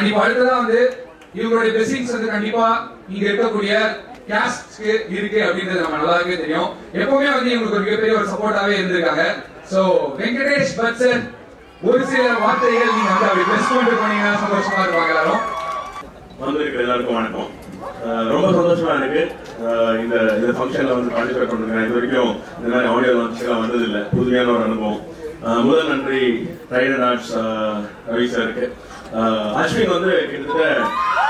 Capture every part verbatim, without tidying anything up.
இப்போ அடுத்ததான் வந்து இவங்களுடைய பிளெஸிங்ஸ் வந்து கண்டிப்பா இங்க இருக்கக்கூடிய கேஸ்ட்க்கு இருக்கு அப்படின்றது நம்ம நல்லாவே தெரியும். எப்பவுமே வந்து இவங்களுக்கு ஒரு மிகப்பெரிய ஒரு சப்போர்ட்டாவே இருந்திருக்காங்க. சோ வெங்கடேஷ் பச்சன் ஒரு சில வார்த்தைகள் நீங்க வந்து அப்படி பிளஸ் பண்ணிட்டு போனீங்கன்னா சந்தோஷமா இருப்பாங்க எல்லாரும். வந்திருக்கிற எல்லாருக்கும் வணக்கம். ரொம்ப சந்தோஷமா இருக்கு இந்த இந்த ஃபங்க்ஷன்ல வந்து பார்ட்டிசிபேட் பண்ணிருக்கேன். இது வரைக்கும் இந்த மாதிரி ஆடியோ லான்ச்லாம் வந்ததில்லை, புதுமையான ஒரு அனுபவம். முதல் நன்றி ட்ரைடன்ட் ஆர்ட்ஸ் ரவி சாருக்கு. அஸ்வின் வந்து கிட்டத்தட்ட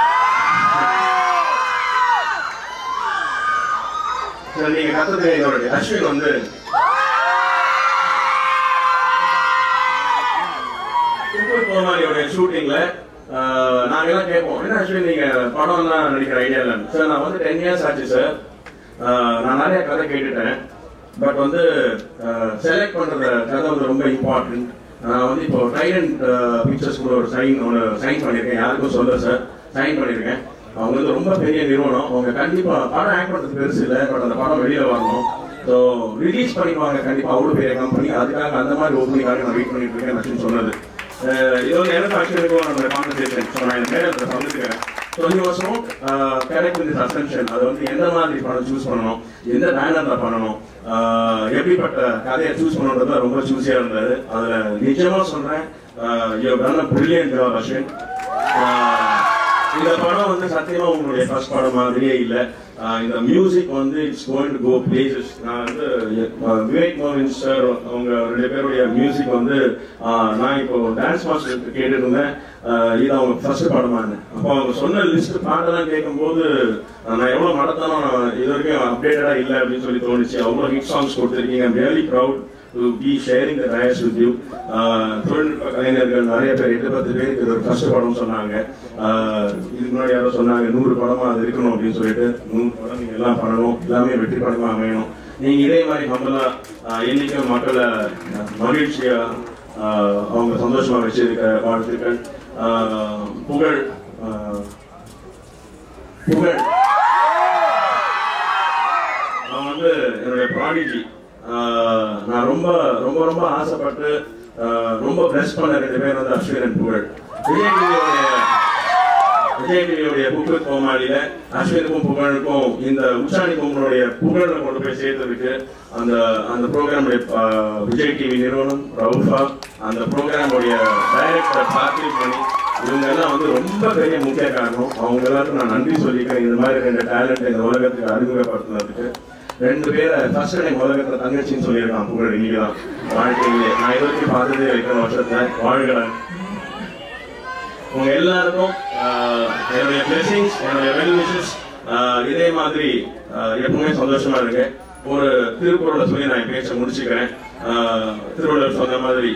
நீங்க கத்துறது என்னோட அஸ்வின் வந்து கோமாளியோட ஷூட்டிங்ல நாங்க எல்லாம் கேட்போம், என்ன அஸ்வின் நீங்க படம் தான் நடிக்கிற ஐடியா இல்லை சார். நான் வந்து டென் இயர்ஸ் ஆச்சு சார். நான் நிறைய கதை கேட்டுட்டேன். பட் வந்து செலக்ட் பண்ற கதை வந்து ரொம்ப இம்பார்ட்டன்ட். நான் வந்து இப்போ ட்ரைடன்ட் பிக்சர்ஸ் கூட ஒரு சைன் ஒன்று சைன் பண்ணியிருக்கேன். யாருக்கும் சொல்ல சார், சைன் பண்ணியிருக்கேன். அவங்க வந்து ரொம்ப பெரிய நிறுவனம். அவங்க கண்டிப்பா படம் ஆக்ட் பண்றது பெருசு இல்லை, பட் அந்த படம் வெளியில வரணும். ஸோ ரிலீஸ் பண்ணிடுவாங்க கண்டிப்பா, அவ்வளோ பெரிய கம்பெனி. அதுக்காக அந்த மாதிரி ஓப்பனிங்காக நான் வெயிட் பண்ணிட்டு இருக்கேன் அப்படின்னு சொன்னது. இது வந்து எனக்கு ஆக்சுவலுக்கும் நம்ம கான்வர்சேஷன். ஸோ நான் இந்த மேலே சந்திக்கிறேன். So he was not correct with ascension. அதை வந்து எந்த மாதிரி படம் சூஸ் பண்ணணும், எந்த பேனர்ல பண்ணணும், எப்படிப்பட்ட கதையை சூஸ் பண்ணணுன்றத ரொம்ப சூஸியா இருந்தாரு. அதுல நிச்சயமா சொல்றேன், you done a brilliant job Ashwin. இந்த படம் வந்து சத்தியமா உங்களுடைய ஃபர்ஸ்ட் படம் மாதிரியே இல்லை. இந்த மியூசிக் வந்து it's going to go places. நான் வந்து விவேக் மோகன் சார் அவங்க ரெண்டு பேருடைய மியூசிக் வந்து நான் இப்போ டான்ஸ் மாஸ்டர் கேட்டுட்டு இருந்தேன். இது அவங்க ஃபர்ஸ்ட் படமானு அப்போ அவங்க சொன்ன லிஸ்ட் பாட்டெல்லாம் கேட்கும்போது நான் எவ்வளவு நடத்தாலும் இது வரைக்கும் அப்டேட்டடா இல்லை அப்படின்னு சொல்லி தோணுச்சு. அவ்வளோ ஹிட் சாங்ஸ் கொடுத்துருக்கீங்க. I'm really proud to be sharing the dais with you. தொழில்நுட்ப கலைஞர்கள் நிறைய பேர் எட்டு பத்து பேருக்கு இது ஒரு ஃபர்ஸ்ட் படம் சொன்னாங்க. இதுக்கு முன்னாடி யாரோ சொன்னாங்க நூறு படமா அது இருக்கணும் அப்படின்னு சொல்லிட்டு. நூறு படம் நீங்க எல்லாம் பண்ணணும், எல்லாமே வெற்றி படமா அமையணும். நீங்க இதே மாதிரி நம்மளா என்னைக்கும் மக்களை மகிழ்ச்சியா அவங்க சந்தோஷமா வச்சிருக்க வாழ்த்துக்கள். புகழ் புகழ் அவன் வந்து என்னுடைய ப்ராடிஜி. நான் ரொம்ப ரொம்ப ரொம்ப ஆசைப்பட்டு ரொம்ப பிளஸ் பண்ண ரெண்டு பேர் வந்து அஸ்வின் அண்ட் புகழ். விஜய் டிவியோடைய விஜய் டிவியோடைய புக்கு கோமாளியில அஸ்வினுக்கும் புகழுக்கும் இந்த உஷானி பொங்கலுடைய புகழை கொண்டு போய் சேர்த்ததுக்கு அந்த அந்த ப்ரோக்ராமுடைய விஜய் டிவி நிறுவனம் ரவுஃபா, அந்த ப்ரோக்ராமுடைய டைரக்டர் பார்த்திப் மணி, இவங்க எல்லாம் வந்து ரொம்ப பெரிய முக்கிய காரணம். அவங்க எல்லாருக்கும் நான் நன்றி சொல்லிக்கிறேன். இந்த மாதிரி ரெண்டு டேலண்ட் இந்த உலகத்துக்கு அறிமுகப்படுத்தினதுக்கு. ரெண்டு பேரை ஃபர்ஸ்ட் டைம் உலகத்துல தங்கச்சின்னு சொல்லியிருக்கான் புகழ் இன்னைக்குதான் வாழ்க்கையிலே. நான் இது வரைக்கும் பார்த்ததே வைக்கிற வருஷத்துல வாழ்கிறேன். உங்க எல்லாருக்கும் என்னுடைய பிளெஸிங்ஸ், என்னுடைய வெல் விஷஸ். இதே மாதிரி எப்பவுமே சந்தோஷமா இருக்கு. ஒரு திருக்குறளை சொல்லி நான் பேச முடிச்சுக்கிறேன். திருவள்ளுவர் சொன்ன மாதிரி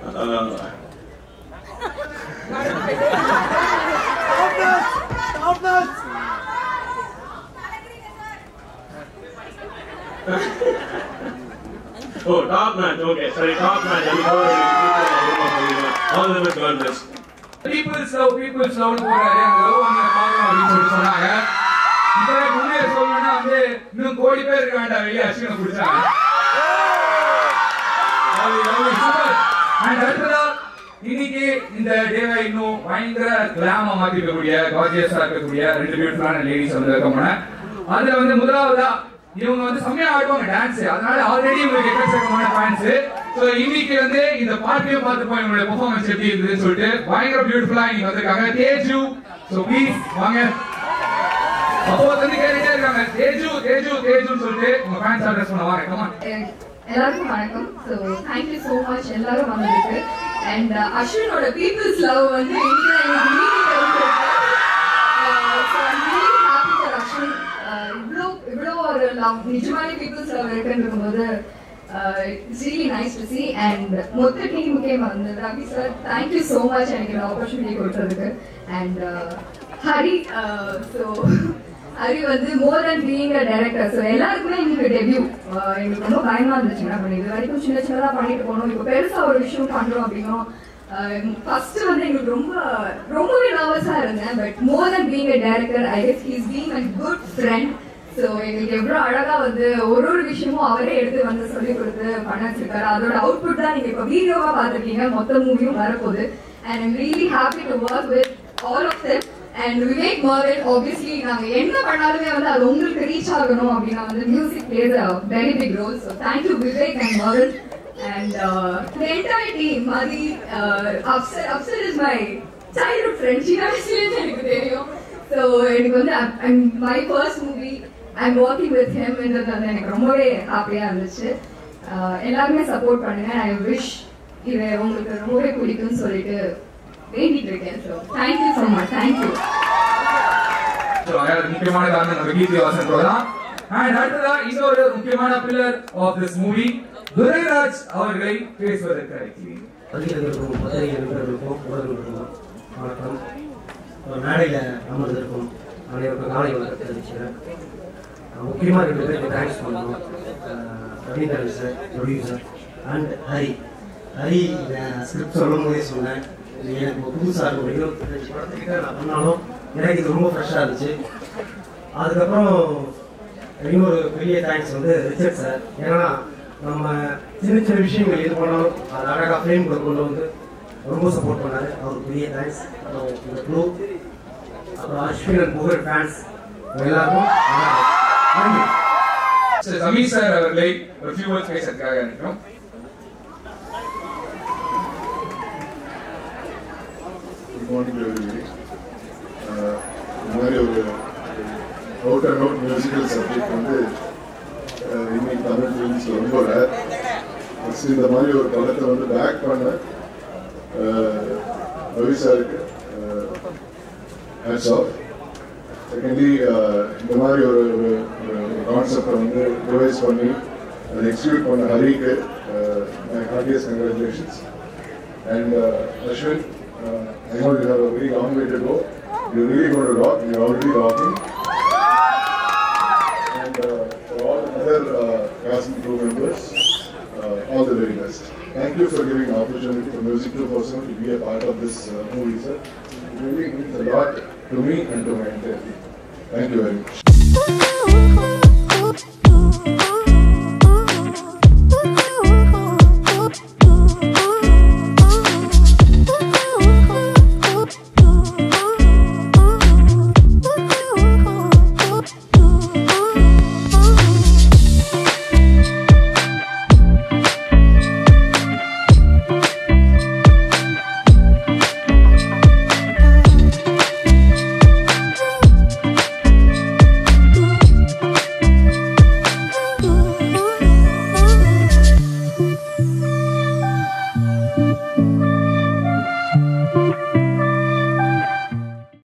oh, top match. Okay, sorry, top match. All the best, God bless. People's love, people's love னு போறாரு. அந்த லவ் அங்க பாக்கணும் அப்படின்னு சொல்லி சொன்னாங்க. இப்போ உண்மையை சொல்லணும்னா வந்து இன்னும் கோடி பேர் இருக்க வேண்டாம், வெளியே அஸ்வினை பிடிச்சாங்க. அண்ட் அடுத்ததா இன்னைக்கு இந்த டேவை இன்னும் பயங்கர கிளாமா மாத்திக்கக்கூடிய கார்ஜியஸா இருக்கக்கூடிய ரெண்டு பியூட்டிஃபுல்லான லேடிஸ் வந்து இருக்க. அதுல வந்து முதலாவதா இவங்க வந்து செம்மையா ஆடுவாங்க டான்ஸ். அதனால ஆல்ரெடி உங்களுக்கு எக்கச்சக்கமான ஃபேன்ஸ். சோ இன்னைக்கு வந்து இந்த பார்ட்டியும் பார்த்துப்போம் இவங்களுடைய பெர்ஃபார்மன்ஸ் எப்படி இருந்ததுன்னு சொல்லிட்டு பயங்கர பியூட்டிஃபுல்லா இன்னைக்கு வந்திருக்காங்க. தேஜு, சோ ப்ளீஸ் வாங்க. அப்போ வந்து கேட்டுட்டே இருக்காங்க தேஜு தேஜு தேஜுன்னு சொல்லிட்டு உங்க ஃபேன்ஸ் அட்ரஸ் பண்ண வாங்க. கமான். எல்லாருக்கும் வணக்கம். ஸோ தேங்க்யூ ஸோ மச் எல்லாரும் வந்ததுக்கு. அண்ட் அஸ்வினோட பீப்புள்ஸ் லவ் வந்து இன்னைக்கு எனக்கு மீட்டிங் அஸ்வின் இவ்வளோ இவ்வளோ ஒரு லவ் நிஜமான பீப்புள்ஸ் லவ் இருக்குன்னும் போது it's really nice to see. And மொத்த டீமுக்கே வந்து Ravi sir thank you so much எனக்கு இந்த ஆப்பர்ச்சுனிட்டி கொடுத்ததுக்கு. அண்ட் ஹரி, ஸோ ஹரி வந்து more then being a director. So எல்லாருக்குமே எங்களுக்கு டெபியூ எங்களுக்கு ரொம்ப பயமா இருந்துச்சு. என்ன பண்ணி இது வரைக்கும் சின்ன சின்னதாக பண்ணிட்டு போகணும், இப்போ பெருசாக ஒரு விஷயம் பண்ணுறோம் அப்படின்னா ஃபர்ஸ்ட் வந்து எங்களுக்கு ரொம்ப ரொம்பவே நர்வஸா இருந்தேன். But more then being a director I guess he is being a good friend. So எங்களுக்கு எவ்வளோ அழகா வந்து ஒரு ஒரு விஷயமும் அவரே எடுத்து வந்து சொல்லி கொடுத்து பண்ண வச்சிருக்காரு. அதோட அவுட்புட் தான் நீங்க இப்போ வீடியோவா பார்த்துருக்கீங்க. மொத்த மூவியும் வரப்போகுது. And I'm really happy to work with all of them. And Vivek Mervil, obviously, நாங்க என்ன பண்ணாலுமே வந்து அது உங்களுக்கு ரீச் ஆகணும் அப்படின்னா வந்து music plays a very big role. So thank you Vivek and Mervil. And uh, the entire team, Madi, uh, Afsar, Afsar is my childhood friend. She never seen எனக்கு தெரியும். So எனக்கு வந்து I'm my first movie. I'm working with him என்றது வந்து எனக்கு ரொம்பவே ஹாப்பியா இருந்துச்சு. எல்லாருமே சப்போர்ட் பண்ணுங்க. I wish இது உங்களுக்கு ரொம்பவே பிடிக்கும்னு சொல்லிட்டு வேண்டிட்டு இருக்கேன். So thank you so much. Thank you. So அதுக்கு முக்கியமான காரணம் நம்ம கீர்த்தி வாசன் தான். And அடுத்ததா இன்னொரு முக்கியமான pillar of this movie Durairaj அவர்களை பேசுவதற்கு அழைக்கிறேன். பதினெட்டு பத்திரிகை நண்பர்களுக்கும் உறவுகளுக்கும் வணக்கம். மேடையில் அமர்ந்திருக்கும் அனைவருக்கும் காலை வணக்கத்தை தெரிவிக்கிறேன். முக்கியமாக ரெண்டு பேருக்கு தேங்க்ஸ் பண்ணணும். Ravindran sir, producer, and Hari. Hari script சொல்லும் போதே சொன்னேன், இது எனக்கு புதுசாக இருக்கும். இருபத்தஞ்சு படத்துக்கிட்ட நான் பண்ணாலும் எனக்கு இது ரொம்ப ஃப்ரெஷ்ஷாக இருந்துச்சு. அதுக்கப்புறம் இன்னொரு பெரிய தேங்க்ஸ் வந்து ரிச்சர்ட் சார். ஏன்னா நம்ம சின்ன சின்ன விஷயங்கள் இது பண்ணாலும் அது அழகாக ஃப்ரேம் கூட கொண்டு வந்து ரொம்ப சப்போர்ட் பண்ணார். அவருக்கு பெரிய தேங்க்ஸ். அப்புறம் இந்த ப்ளூ, அப்புறம் அஸ்வின் அண்ட் புகழ் ஃபேன்ஸ் எல்லாருக்கும் நன்றி. சமீர் சார் அவர்களை ஒரு ஃபியூ வேர்ட்ஸ் பேசுறதுக்காக இருக்கிறோம். Good morning everybody. இந்த மாதிரி ஒரு out and out musical subject வந்து இன்னைக்கு தமிழ் ஃபிலிம்ஸில் ரொம்ப ரேர். ஃபஸ்ட் இந்த மாதிரி ஒரு படத்தை வந்து பேக் பண்ண ரவி சாருக்கு ஹேட்ஸ் ஆஃப். செகண்ட்லி இந்த மாதிரி ஒரு கான்செப்டை வந்து ரிவைஸ் பண்ணி அதை எக்ஸிக்யூட் பண்ண ஹரிக்கு my heartiest congratulations. And Ashwin, I know you have a very long way to go. You really going to rock. You are already rocking. And uh, for all the other uh, cast and crew members, uh, all the very best. Thank you for giving the opportunity for Music two thousand to be a part of this uh, movie, sir. It really means a lot to me and to my entire team. Thank you very much.